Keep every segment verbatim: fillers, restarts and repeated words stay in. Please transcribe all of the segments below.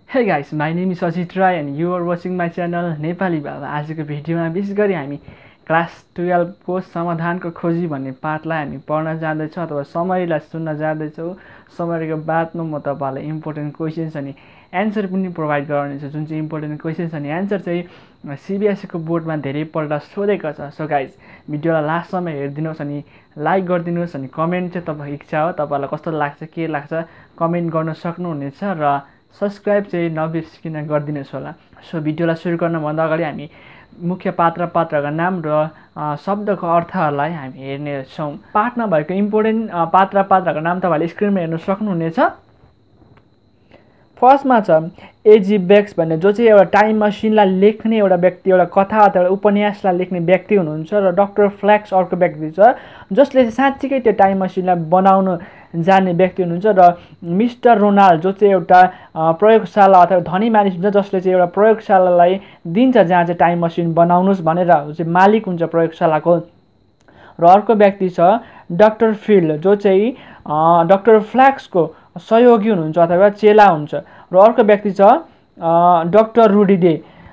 Hey guys, my name is Ajit Rai and you are watching my channel Nepali बाबा। आजको भिडियोमा विशेष गरी हामी क्लास ट्वेल्भ को समाधानको खोजी भन्ने पाठलाई हामी पढ्न जाँदैछौँ अथवा समरीलाई सुन्न जाँदैछौँ। समरीको बादमा म तपाईहरुलाई इम्पोर्टेन्ट क्वेशन्स अनि एन्सर पनि प्रोभाइड गराउनेछु। जुन चाहिँ इम्पोर्टेन्ट क्वेशन्स अनि एन्सर चाहिँ सीबीएसई को बोर्डमा धेरैपल्ट सोधेको छ। सो गाइज भिडियोलाई लास्टसम्म हेरिदिनुहोस् अनि लाइक गरिदिनुहोस् अनि कमेन्ट चाहिँ तपाईको इच्छा हो, तपाईलाई कस्तो लाग्छ के लाग्छ कमेन्ट गर्न सक्नुहुनेछ र सब्सक्राइब चाहिँ नबिर्सिकन गरिदिनुहोस् होला। सो भिडियोलाई सुरु गर्नभन्दा अगाडि हामी मुख्य पात्र पात्रका नाम र शब्दको अर्थहरूलाई हामी हेर्नेछौँ। पाठमा भएको इम्पोर्टेन्ट पात्र पात्रका नाम तपाईले स्क्रिनमा हेर्न सक्नुहुनेछ। फर्स्टमा छ एजी बेक्स भन्ने, जो चाहिँ एउटा टाइम मसिनलाई लेख्ने एउटा व्यक्ति, एउटा कथा अथवा उपन्यासलाई लेख्ने व्यक्ति हुनुहुन्छ। र डाक्टर फ्ल्याक्स अर्को व्यक्ति छ जसले साँच्चीकै त्यो टाइम मसिनलाई बनाउन जान्ने व्यक्ति हुनुहुन्छ। र मिस्टर रोनाल्ड जो चाहिँ एउटा प्रयोगशाला अथवा धनी मानिस हुन्छ जसले चाहिँ एउटा प्रयोगशालालाई दिन्छ जहाँ चाहिँ टाइम मसिन बनाउनुहोस् भनेर चाहिँ मालिक हुन्छ प्रयोगशालाको। र अर्को व्यक्ति छ डाक्टर फिल्ड जो चाहिँ डाक्टर फ्ल्याक्सको सहयोगी हुनुहुन्छ अथवा चेला हुन्छ। र अर्को व्यक्ति छ डाक्टर रुडी डे।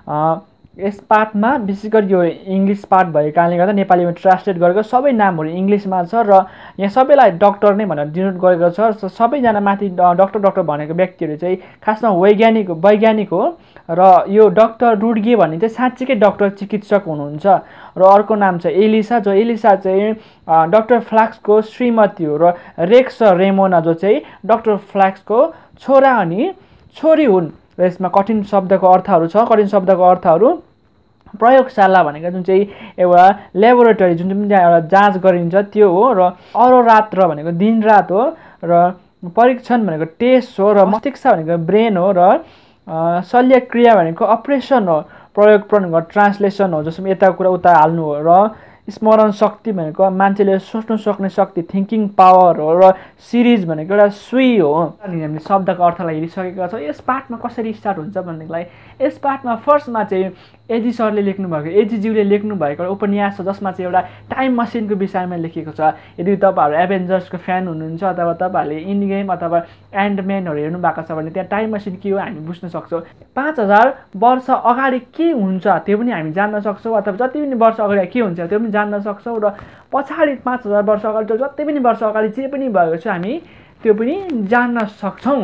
यस पाठमा विशेष गरी यो इङ्ग्लिस पाठ भएको कारणले गर्दा नेपालीमा ट्रान्सलेट गरेको सबै नामहरू इङ्ग्लिसमा छ र यहाँ सबैलाई डाक्टर नै भनेर डिनोट गरेको छ। सबैजना माथि डाक्टर डाक्टर भनेको व्यक्तिहरू चाहिँ खासमा वैज्ञानिक वैज्ञानिक हो। र यो डाक्टर रुडगे भन्ने चाहिँ साँच्चीकै डाक्टर चिकित्सक हुनुहुन्छ। र अर्को नाम छ एलिसा, जो एलिसा चाहिँ डाक्टर फ्ल्याक्सको श्रीमती हो। र रेक्स रेमोना जो चाहिँ डाक्टर फ्ल्याक्सको छोरा अनि छोरी हुन्। र यसमा कठिन शब्दको अर्थहरू छ। कठिन शब्दको अर्थहरू प्रयोगशाला भनेको जुन चाहिँ एउटा ल्याबोरेटरी जुन चाहिँ एउटा जाँच गरिन्छ त्यो हो। र अहोरात्र भनेको दिन रात हो। र परीक्षण भनेको टेस्ट हो। र मस्तिष्क भनेको ब्रेन हो। र शल्यक्रिया भनेको अपरेसन हो। प्रयोग भनेको ट्रान्सलेसन हो, जसमा यता कुरा उता हाल्नु हो। र स्मरण शक्ति भनेको मान्छेले सोच्न सक्ने शक्ति थिङ्किङ पावर हो। र सिरिज भनेको एउटा सुई हो। अनि हामीले शब्दको अर्थलाई हेरिसकेका छौँ। यस पाठमा कसरी स्टार्ट हुन्छ भन्नेलाई यस पाठमा फर्स्टमा चाहिँ एजी सरले लेख्नुभएको एजीज्यूले लेख्नुभएको एउटा उपन्यास छ जसमा चाहिँ एउटा टाइम मसिनको विषयमा लेखेको छ। यदि तपाईँहरू एभेन्जर्सको फ्यान हुनुहुन्छ अथवा तपाईँहरूले इन्ड गेम अथवा एन्डम्यानहरू हेर्नु भएको छ भने त्यहाँ टाइम मसिन के हो हामी बुझ्न सक्छौँ। पाँच हजार वर्ष अगाडि के हुन्छ त्यो पनि हामी जान्न सक्छौँ, अथवा जति पनि वर्ष अगाडि के हुन्छ त्यो पनि जान्न सक्छौँ। र पछाडि पाँच हजार वर्ष अगाडि जति पनि वर्ष अगाडि जे पनि भएको छ हामी त्यो पनि जान्न सक्छौँ।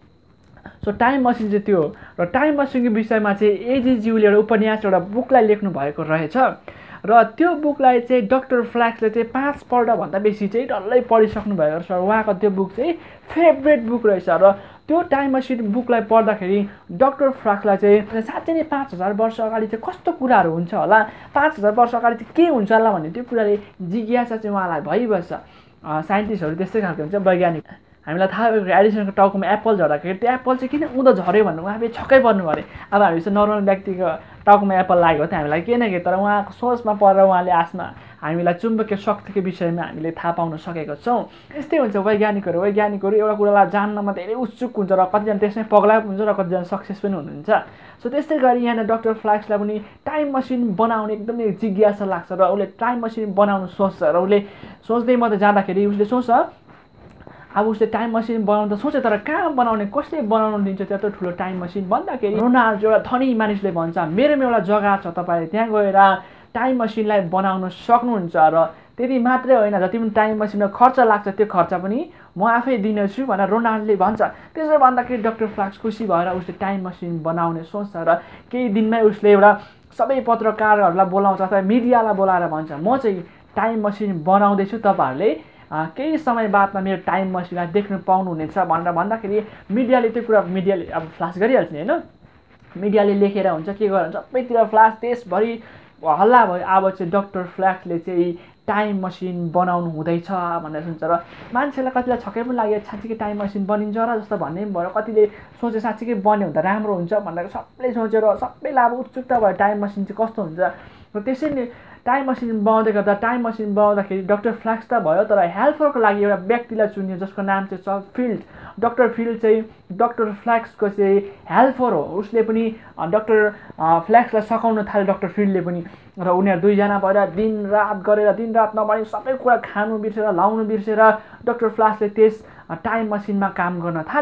सो टाइम मसिन चाहिँ त्यो हो। र टाइम मसिनको विषयमा चाहिँ एजीज्यूले एउटा उपन्यास एउटा बुकलाई लेख्नु भएको रहेछ। र त्यो बुकलाई चाहिँ डाक्टर फ्ल्याक्सले चाहिँ पाँचपल्टभन्दा बेसी चाहिँ डल्लै पढिसक्नु भएको रहेछ। उहाँको त्यो बुक चाहिँ फेभरेट बुक रहेछ। र त्यो टाइम मसिन बुकलाई पढ्दाखेरि डाक्टर फ्ल्याक्सलाई चाहिँ साँच्चै नै पाँच हजार वर्ष अगाडि चाहिँ कस्तो कुराहरू हुन्छ होला, पाँच हजार वर्ष अगाडि चाहिँ के हुन्छ होला भन्ने त्यो कुराले जिज्ञासा चाहिँ उहाँलाई भइबस्छ। साइन्टिस्टहरू त्यस्तै खालको हुन्छ, वैज्ञानिक। हामीलाई थाहा भएको एडिसनको टाउकोमा एप्पल झर्दाखेरि त्यो एप्पल चाहिँ किन उँधो झऱ्यो भन्नु उहाँ फेरि छक्कै पर्नु अरे। अब हामी चाहिँ नर्मल व्यक्तिको टाउकोमा एप्पल लागेको थियो हामीलाई केही न केही, तर उहाँको सोचमा परेर उहाँले आफ्ना हामीलाई चुम्बकीय शक्तिको विषयमा हामीले थाहा पाउन सकेका छौँ। यस्तै हुन्छ वैज्ञानिकहरू वैज्ञानिकहरू एउटा कुरालाई जान्नमा धेरै उत्सुक हुन्छ र कतिजना त्यसमै पगला हुन्छ र कतिजना सक्सेस पनि हुनुहुन्छ। सो त्यस्तै गरी यहाँ डाक्टर फ्ल्याक्सलाई पनि टाइम मसिन बनाउने एकदमै जिज्ञासा लाग्छ र उसले टाइम मसिन बनाउनु सोच्छ। र उसले सोच्दै मात्रै जाँदाखेरि उसले सोच्छ अब उसले टाइम मसिन बनाउनु त सोचे, तर कहाँ बनाउने, कसले बनाउनु दिन्छ त्यत्रो ठुलो टाइम मसिन भन्दाखेरि रोनाल्ड एउटा धनी मानिसले भन्छ मेरोमा एउटा जग्गा छ, तपाईँले त्यहाँ गएर टाइम मसिनलाई बनाउन सक्नुहुन्छ। र त्यति मात्रै होइन, जति पनि टाइम मसिनमा खर्च लाग्छ त्यो खर्च पनि म आफै दिनेछु भनेर रोनाल्डले भन्छ। त्यसो भन्दाखेरि डाक्टर फ्ल्याक्स खुसी भएर उसले टाइम मसिन बनाउने सोच्छ। र केही दिनमै उसले एउटा सबै पत्रकारहरूलाई बोलाउँछ अथवा मिडियालाई बोलाएर भन्छ म चाहिँ टाइम मसिन बनाउँदैछु, तपाईँहरूले केही समय बादमा मेरो टाइम मसिनलाई देख्न पाउनुहुनेछ भनेर भन्दाखेरि मिडियाले त्यो कुरा मिडियाले अब फ्ल्यास गरिहाल्छ नि होइन। मिडियाले लेखेर हुन्छ के गरेर सबैतिर फ्ल्यास देशभरि हल्ला भयो। अब चाहिँ डाक्टर फ्ल्याक्सले चाहिँ टाइम मसिन बनाउनु हुँदैछ भनेर सुन्छ। र मान्छेलाई कतिलाई छक्कै पनि लाग्यो, साँच्चीकै टाइम मसिन बनिन्छ र जस्तो भन्ने पनि भयो। कतिले सोचे साँच्चीकै बन्यो भने त राम्रो हुन्छ भनेर सबैले सोचेर सबैलाई अब उत्सुकता भयो टाइम मसिन चाहिँ कस्तो हुन्छ। र त्यसैले टाइम मसिन बनाउँदै गर्दा टाइम मसिन बनाउँदाखेरि डाक्टर फ्ल्याक्स त भयो, तर हेल्परको लागि एउटा व्यक्तिलाई चुनियो जसको नाम चाहिँ छ फिल्ड। डाक्टर फिल्ड चाहिँ डाक्टर फ्ल्याक्सको चाहिँ हेल्पर हो। उसले पनि डाक्टर फ्ल्याक्सलाई सघाउन थाल्यो डाक्टर फिल्डले पनि। र उनीहरू दुईजना भएर दिन रात गरेर दिन रात नभनी सबै कुरा खानु बिर्सेर लाउनु बिर्सेर डाक्टर फ्ल्याक्सले त्यस टाइम मसिनमा काम गर्न थाल्यो।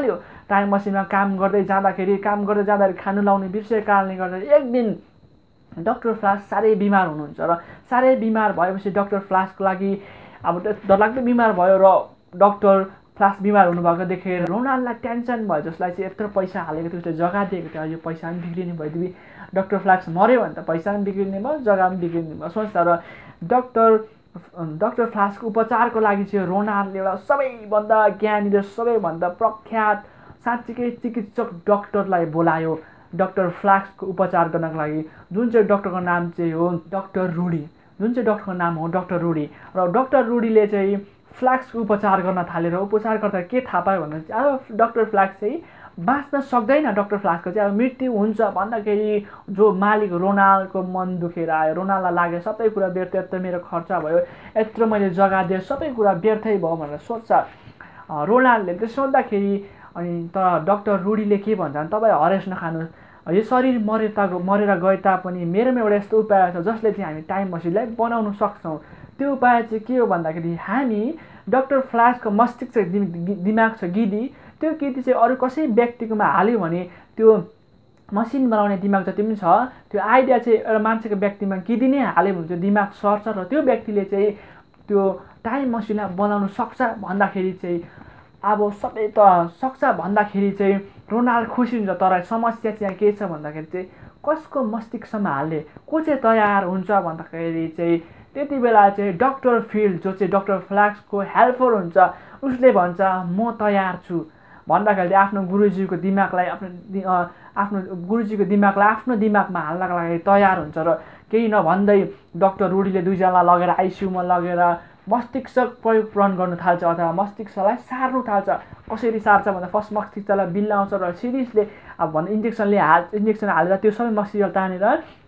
टाइम मसिनमा काम गर्दै जाँदाखेरि काम गर्दै जाँदाखेरि खानु लाउने बिर्सेको कारणले गर्दा एक दिन डाक्टर फ्ल्याक्स साह्रै बिमार हुनुहुन्छ र साह्रै बिमार भएपछि डाक्टर फ्ल्याक्सको लागि अब डरलाग्दो बिमार भयो र डाक्टर फ्ल्याक्स बिमार हुनुभएको देखेर रोनाल्डलाई टेन्सन भयो, जसलाई चाहिँ यत्रो पैसा हालेको थियो उसले जग्गा दिएको थियो, यो पैसा पनि बिग्रिने भइदियो, डाक्टर फ्ल्याक्स मऱ्यो भने त पैसा पनि बिग्रिने भयो जग्गा पनि बिग्रिने भयो सोच्दा र डाक्टर डाक्टर फ्ल्याक्सको उपचारको लागि चाहिँ रोनाल्डले एउटा सबैभन्दा ज्ञानी र सबैभन्दा प्रख्यात साँच्चीकै चिकित्सक डाक्टरलाई बोलायो डाक्टर फ्ल्याक्सको उपचार गर्नको लागि, जुन चाहिँ डाक्टरको नाम चाहिँ हो डाक्टर रुडी, जुन चाहिँ डाक्टरको नाम हो डाक्टर रुडी। र डाक्टर रुडीले चाहिँ फ्ल्याक्सको उपचार गर्न थालेर उपचार गर्दा के थाहा पायो भन्दा चाहिँ अब डाक्टर फ्ल्याक्स चाहिँ बाँच्न सक्दैन, डाक्टर फ्ल्याक्सको चाहिँ अब मृत्यु हुन्छ भन्दाखेरि जो मालिक रोनाल्डको मन दुखेर आयो, रोनाल्डलाई लाग्यो सबै कुरा व्यर्थ, यत्रो मेरो खर्च भयो, यत्रो मैले जग्गा दिएँ, सबै कुरा व्यर्थै भयो भनेर सोच्छ रोनाल्डले। त्यो सोच्दाखेरि अनि तर डाक्टर रुडीले के भन्छ भने तपाईँ हरेस नखानुहोस्, यो शरीर मरे त मरेर गए तापनि मेरोमा एउटा यस्तो उपाय छ जसले चाहिँ हामी टाइम मसिनलाई बनाउन सक्छौँ। त्यो उपाय चाहिँ के हो भन्दाखेरि हामी डाक्टर फ्ल्याक्सको मस्तिष्क दिमाग छ गिदी, त्यो गिदी चाहिँ अरू कसै व्यक्तिकोमा हाल्यो भने त्यो मसिन बनाउने दिमाग जति पनि छ त्यो आइडिया चाहिँ एउटा मान्छेको व्यक्तिमा गिदी नै हाल्यो भने त्यो दिमाग सर्छ र त्यो व्यक्तिले चाहिँ त्यो टाइम मसिनलाई बनाउन सक्छ भन्दाखेरि चाहिँ अब सबै त सक्छ भन्दाखेरि चाहिँ रोनाल्ड खुसी हुन्छ। तर समस्या चाहिँ के छ भन्दाखेरि चाहिँ कसको मस्तिष्कमा हाल्ने को चाहिँ तयार हुन्छ भन्दाखेरि चाहिँ त्यति बेला चाहिँ डाक्टर फिल्ड जो चाहिँ डाक्टर फ्ल्याक्सको हेल्पर हुन्छ उसले भन्छ म तयार छु भन्दाखेरि आफ्नो गुरुजीको दिमागलाई आफ्नो आफ्नो गुरुजीको दिमागलाई आफ्नो दिमागमा हाल्नको लागि तयार हुन्छ र केही नभन्दै डाक्टर रुडीले दुईजनालाई लगेर आइसियुमा लगेर मस्तिष्क प्रयोग प्रण गर्नु थाल्छ अथवा मस्तिष्कलाई सार्नु थाल्छ। कसरी सार्छ भन्दा फर्स्ट मस्तिष्कलाई बिल्लाउँछ र सिरिजले अब भन्दा इन्जेक्सनले हाल इन्जेक्सन हालेर त्यो सबै मस्तिष्क तानेर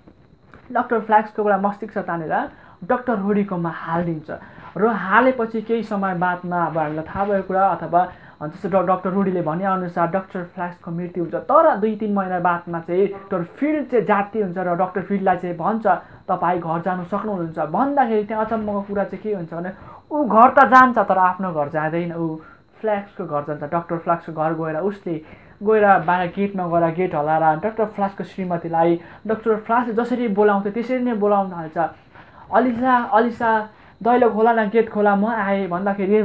डाक्टर फ्ल्याक्सकोबाट मस्तिष्क तानेर डाक्टर रुडीकोमा हालिदिन्छ र हालेपछि केही समय बादमा अब हामीलाई थाहा भएको कुरा अथवा जस्तो डाक्टर रुडीले भनेअनुसार डाक्टर फ्ल्याक्सको मृत्यु हुन्छ। तर दुई तिन महिना बादमा चाहिँ डाक्टर फिल्ड चाहिँ जाति हुन्छ र डाक्टर फिल्डलाई चाहिँ भन्छ तपाईँ घर जानु सक्नुहुन्छ भन्दाखेरि त्यहाँ अचम्मको कुरा चाहिँ के हुन्छ भने ऊ घर त जान्छ तर आफ्नो घर जाँदैन, ऊ फ्ल्याक्सको घर जान्छ। डाक्टर फ्ल्याक्सको घर गएर उसले गएर बाहिर गेटमा गएर गेट हल्लाएर डाक्टर फ्ल्याक्सको श्रीमतीलाई डाक्टर फ्ल्याक्सले जसरी बोलाउँथ्यो त्यसरी नै बोलाउन थाल्छ, अलिसा अलिसा दैलो खोला न गेट खोला म आएँ भन्दाखेरि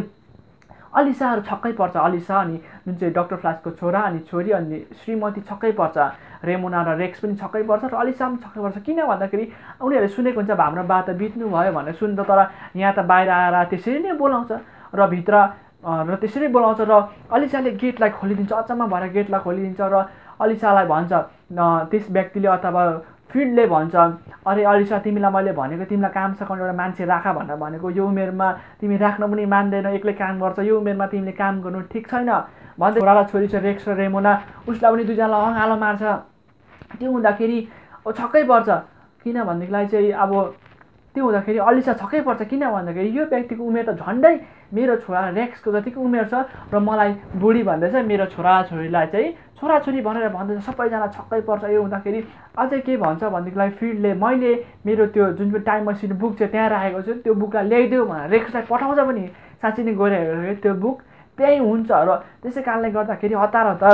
अलिसाहरू छक्कै पर्छ। अलिसा अनि जुन चाहिँ डाक्टर फ्ल्याक्सको छोरा अनि छोरी अनि श्रीमती छक्कै पर्छ, रेमोना र रेक्स पनि छक्कै पर्छ र अलिसा पनि छक्कै पर्छ। किन भन्दाखेरि उनीहरूले सुनेको हुन्छ हाम्रो बा त बित्नु भयो भनेर सुन्छ, तर यहाँ त बाहिर आएर त्यसरी नै बोलाउँछ र भित्र र त्यसरी बोलाउँछ र अलिसाले गेटलाई खोलिदिन्छ, अचम्म भएर गेटलाई खोलिदिन्छ र अलिसालाई भन्छ त्यस व्यक्तिले अथवा फिल्डले भन्छ अरे अलिसा तिमीलाई मैले भनेको तिमीलाई काम सघाउने एउटा मान्छे राख भनेर भनेको, यो उमेरमा तिमी राख्न पनि मान्दैन, एक्लै काम गर्छ, यो उमेरमा तिमीले काम गर्नु ठिक छैन भन्दै छोरालाई छोरी छ रेक्स र रेमोना उसलाई पनि दुईजनालाई अँगालो मार्छ। त्यो हुँदाखेरि अब छक्कै पर्छ किन भनेदेखिलाई चाहिँ अब त्यो हुँदाखेरि अलिसा छक्कै पर्छ किन भन्दाखेरि यो व्यक्तिको उमेर त झन्डै मेरो छोरा रेक्सको जतिको उमेर छ र मलाई बुढी भन्दैछ, मेरो छोराछोरीलाई चाहिँ छोराछोरी भनेर भन्दैछ। सबैजना छक्कै पर्छ। यो हुँदाखेरि अझै के भन्छ भनेदेखिलाई फिल्डले मैले मेरो त्यो जुन चाहिँ टाइम मसिन बुक चाहिँ त्यहाँ राखेको छु त्यो बुकलाई ल्याइदेऊ भनेर रेक्सलाई पठाउँछ पनि, साँच्ची नै गएर हेरेर त्यो बुक त्यही हुन्छ र त्यसै कारणले गर्दाखेरि हतार हतार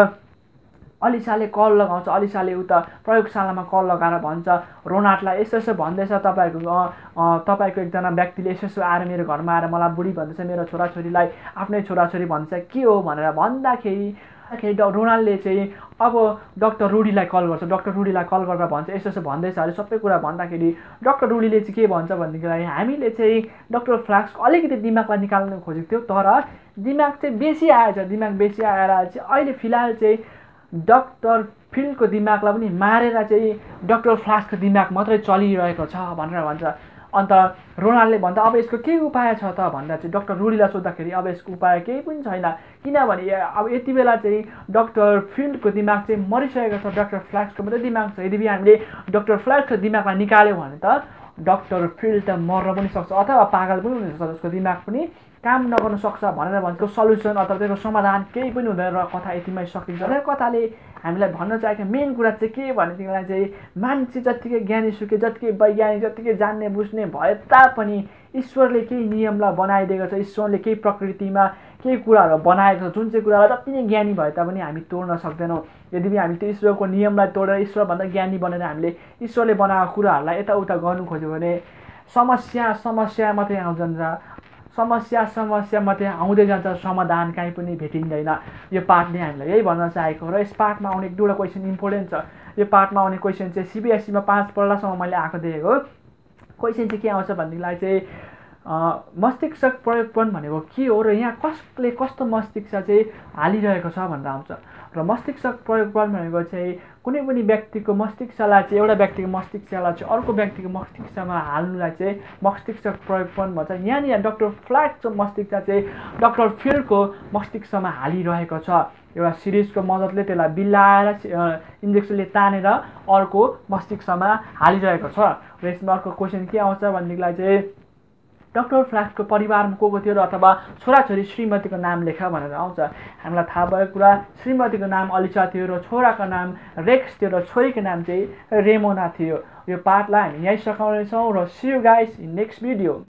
अलिसाले कल लगाउँछ। अलिसाले उता प्रयोगशालामा कल लगाएर भन्छ रोनाल्डलाई यसो यसो भन्दैछ, तपाईँहरूको तपाईँको एकजना व्यक्तिले यसो यसो आएर मेरो घरमा आएर मलाई बुढी भन्दैछ, मेरो छोराछोरीलाई आफ्नै छोराछोरी भन्छ के हो भनेर भन्दाखेरि रोनाल्डले चाहिँ अब डाक्टर रुडीलाई कल गर्छ। डाक्टर रुडीलाई कल गरेर भन्छ यसो यसो भन्दैछ अरे सबै कुरा भन्दाखेरि डाक्टर रुडीले चाहिँ के भन्छ भनेदेखिलाई हामीले चाहिँ डाक्टर फ्ल्याक्सको अलिकति दिमागलाई निकाल्न खोजेको थियो तर दिमाग चाहिँ बेसी आएछ, दिमाग बेसी आएर चाहिँ अहिले फिलहाल चाहिँ डाक्टर फिल्डको दिमागलाई पनि मारेर चाहिँ डाक्टर फ्ल्याक्सको दिमाग मात्रै चलिरहेको छ भनेर भन्छ। अन्त रोनाल्डले भन्दा अब यसको के उपाय छ त भन्दा चाहिँ डाक्टर रुडीलाई सोद्धाखेरि अब यसको उपाय केही पनि छैन किनभने अब यति बेला चाहिँ डाक्टर फिल्डको दिमाग चाहिँ मरिसकेको छ, डाक्टर फ्ल्याक्सको मात्रै दिमाग छ। यदि हामीले डाक्टर फ्ल्याक्सको दिमागलाई निकाल्यो भने त डाक्टर फिल्ड त मर्न पनि सक्छ अथवा पागल पनि हुनसक्छ, उसको दिमाग पनि काम नगर्न सक्छ भनेर भन्छ। सल्युसन अथवा त्यसको समाधान केही पनि हुँदैन र कथा यतिमै सकिन्छ। र कथाले हामीलाई भन्न चाहेको मेन कुरा चाहिँ के भनेदेखिलाई चाहिँ मान्छे जत्तिकै ज्ञानी सुके जत्तिकै वैज्ञानिक जत्तिकै जान्ने बुझ्ने भए तापनि ईश्वरले केही नियमलाई बनाइदिएको छ, ईश्वरले केही प्रकृतिमा केही कुराहरू बनाएको छ जुन चाहिँ कुरालाई जति नै ज्ञानी भए तापनि हामी तोड्न सक्दैनौँ। यद्यपि हामी त्यो ईश्वरको नियमलाई तोडेर ईश्वरभन्दा ज्ञानी बनेर हामीले ईश्वरले बनाएको कुराहरूलाई यताउता गर्नु खोज्यो भने समस्या समस्या मात्रै आउँछन् र समस्या समस्या मात्रै आउँदै जान्छ, समाधान काहीँ पनि भेटिँदैन। यो पाठले हामीलाई यही भन्न चाहेको र यस पाठमा आउने एक दुईवटा क्वेसन इम्पोर्टेन्ट छ। यो पाठमा आउने क्वेसन चाहिँ सिबिएसईमा पाँच पल्लासम्म मैले आएको देखेको क्वेसन चाहिँ के आउँछ भनेदेखिलाई चाहिँ मस्तिष्क प्रयोगपन भनेको के हो र यहाँ कसले कस्तो मस्तिष्क चाहिँ हालिरहेको छ भनेर आउँछ। र मस्तिष्क प्रयोगपन भनेको चाहिँ कुनै पनि व्यक्तिको मस्तिष्कलाई चाहिँ एउटा व्यक्तिको मस्तिष्कलाई चाहिँ अर्को व्यक्तिको मस्तिष्कमा हाल्नुलाई चाहिँ मस्तिष्क प्रयोगपन भन्छ। यहाँनिर डाक्टर फ्ल्याक्सको मस्तिष्क चाहिँ डाक्टर फिल्डको मस्तिष्कमा हालिरहेको छ। एउटा सिरिजको मद्दतले त्यसलाई बिल्लाएर इन्जेक्सनले तानेर अर्को मस्तिष्कमा हालिरहेको छ। र यसमा अर्को क्वेसन के आउँछ भनेदेखिलाई चाहिँ डाक्टर फ्ल्याक्सको परिवारमा को को थियो र अथवा छोराछोरी श्रीमतीको नाम लेखा भनेर आउँछ। हामीलाई थाहा भएको कुरा श्रीमतीको नाम अलिसा थियो र छोराको नाम रेक्स थियो र छोरीको नाम चाहिँ रेमोना थियो। यो पाठलाई हामी यहीँ सघाउनेछौँ र see you guys in next video.